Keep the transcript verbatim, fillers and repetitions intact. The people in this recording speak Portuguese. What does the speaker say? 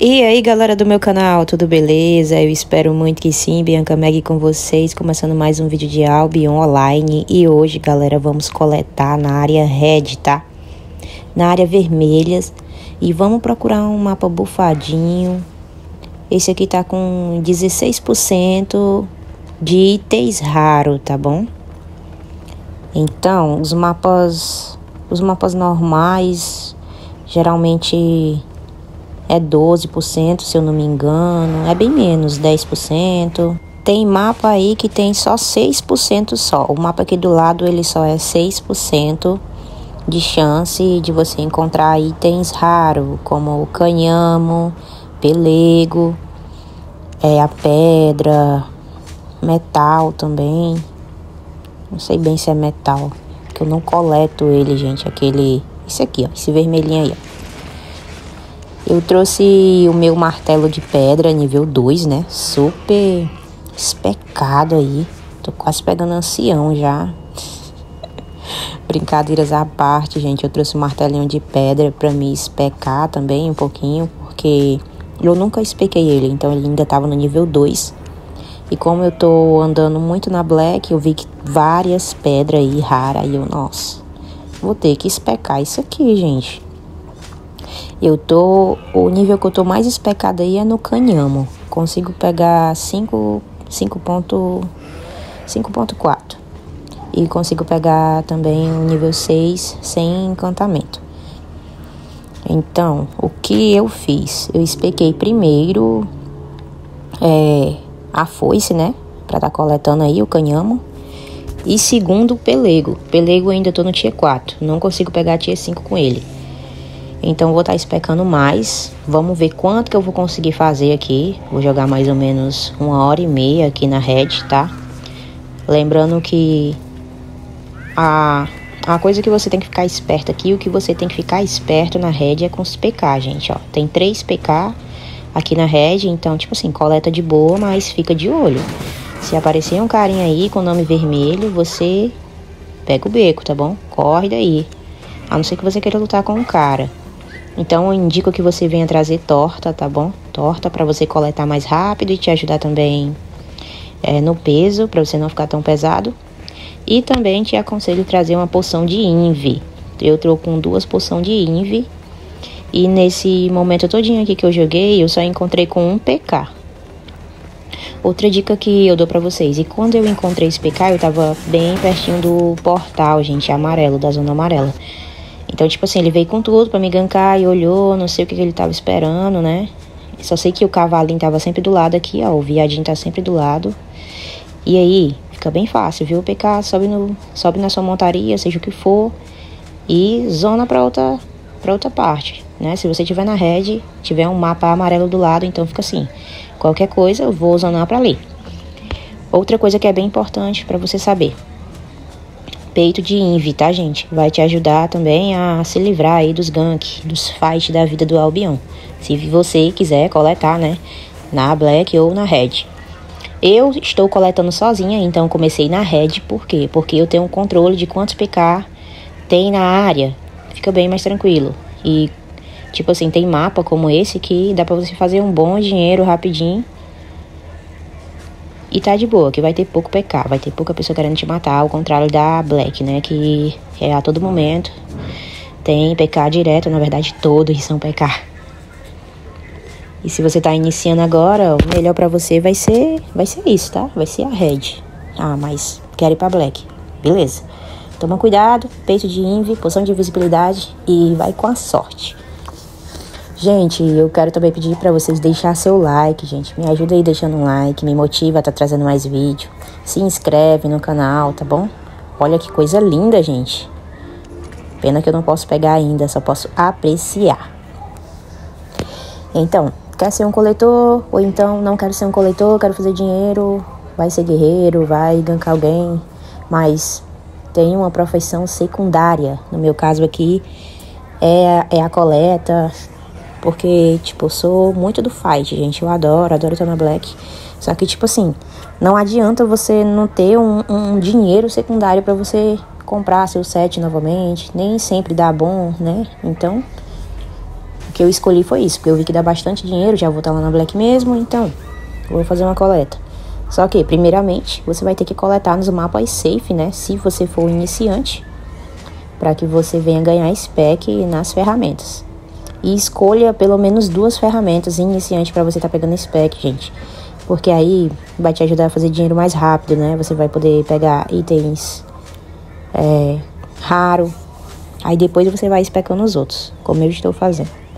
E aí, galera do meu canal, tudo beleza? Eu espero muito que sim. Bianca Meg com vocês, começando mais um vídeo de Albion Online. E hoje, galera, vamos coletar na área Red, tá? Na área vermelhas. E vamos procurar um mapa bufadinho. Esse aqui tá com dezesseis por cento de itens raros, tá bom? Então, os mapas, os mapas normais, geralmente é doze por cento, se eu não me engano. É bem menos, dez por cento. Tem mapa aí que tem só seis por cento só. O mapa aqui do lado, ele só é seis por cento de chance de você encontrar itens raros, como o canhamo, pelego, é, a pedra, metal também. Não sei bem se é metal, porque eu não coleto ele, gente. Aquele, esse aqui, ó, esse vermelhinho aí, ó. Eu trouxe o meu martelo de pedra, nível dois, né? Super especado aí. Tô quase pegando ancião já. Brincadeiras à parte, gente. Eu trouxe um martelinho de pedra pra me especar também um pouquinho, porque eu nunca espequei ele, então ele ainda tava no nível dois. E como eu tô andando muito na Black, eu vi que várias pedras aí raras. E eu, nossa, vou ter que especar isso aqui, gente. Eu tô... O nível que eu tô mais especado aí é no canhamo. Consigo pegar cinco ponto quatro. E consigo pegar também o nível seis sem encantamento. Então, o que eu fiz? Eu espequei primeiro é, a foice, né? Pra tá coletando aí o canhamo. E segundo, o pelego. Pelego eu ainda tô no tier quatro. Não consigo pegar tier cinco com ele. Então, vou estar especando mais. Vamos ver quanto que eu vou conseguir fazer aqui. Vou jogar mais ou menos uma hora e meia aqui na Red, tá? Lembrando que a, a coisa que você tem que ficar esperto aqui, o que você tem que ficar esperto na Red é com os P K, gente, ó. Tem três P K aqui na Red, então, tipo assim, coleta de boa, mas fica de olho. Se aparecer um carinha aí com o nome vermelho, você pega o beco, tá bom? Corre daí. A não ser que você queira lutar com um cara. Então, eu indico que você venha trazer torta, tá bom? Torta pra você coletar mais rápido e te ajudar também é, no peso, pra você não ficar tão pesado. E também te aconselho trazer uma poção de Invi. Eu tô com duas poções de Invi. E nesse momento todinho aqui que eu joguei, eu só encontrei com um P K. Outra dica que eu dou pra vocês. E quando eu encontrei esse P K, eu tava bem pertinho do portal, gente, amarelo, da zona amarela. Então, tipo assim, ele veio com tudo pra me gankar e olhou, não sei o que, que ele tava esperando, né? Só sei que o cavalinho tava sempre do lado aqui, ó. O viadinho tá sempre do lado. E aí, fica bem fácil, viu? O P K sobe, no, sobe na sua montaria, seja o que for. E zona pra outra, pra outra parte, né? Se você tiver na Red, tiver um mapa amarelo do lado, então fica assim. Qualquer coisa, eu vou zonar pra ali. Outra coisa que é bem importante pra você saber. Peito de Invi, tá, gente? Vai te ajudar também a se livrar aí dos ganks, dos fights da vida do Albion. Se você quiser coletar, né? Na Black ou na Red. Eu estou coletando sozinha, então comecei na Red. Por quê? Porque eu tenho um controle de quantos P K tem na área. Fica bem mais tranquilo. E, tipo assim, tem mapa como esse que dá pra você fazer um bom dinheiro rapidinho. E tá de boa, que vai ter pouco P K, vai ter pouca pessoa querendo te matar, ao contrário da Black, né, que é a todo momento. Tem P K direto, na verdade todos são P K. E se você tá iniciando agora, o melhor pra você vai ser, vai ser isso, tá? Vai ser a Red. Ah, mas quero ir pra Black. Beleza. Toma cuidado, peito de Invi, poção de invisibilidade e vai com a sorte. Gente, eu quero também pedir pra vocês deixar seu like, gente. Me ajuda aí deixando um like, me motiva a tá trazendo mais vídeo. Se inscreve no canal, tá bom? Olha que coisa linda, gente. Pena que eu não posso pegar ainda, só posso apreciar. Então, quer ser um coletor? Ou então não quero ser um coletor, quero fazer dinheiro. Vai ser guerreiro, vai gankar alguém. Mas tem uma profissão secundária. No meu caso aqui, é, é a coleta. Porque, tipo, eu sou muito do fight, gente. Eu adoro, adoro estar na Black. Só que, tipo assim, não adianta você não ter um, um dinheiro secundário pra você comprar seu set novamente. Nem sempre dá bom, né? Então, o que que eu escolhi foi isso, porque eu vi que dá bastante dinheiro, já vou estar lá na Black mesmo, então vou fazer uma coleta. Só que, primeiramente, você vai ter que coletar nos mapas safe, né? Se você for iniciante, para que você venha ganhar spec nas ferramentas. E escolha pelo menos duas ferramentas iniciante para você estar tá pegando spec, gente. Porque aí vai te ajudar a fazer dinheiro mais rápido, né? Você vai poder pegar itens é, raro. Aí depois você vai specando os outros, como eu estou fazendo.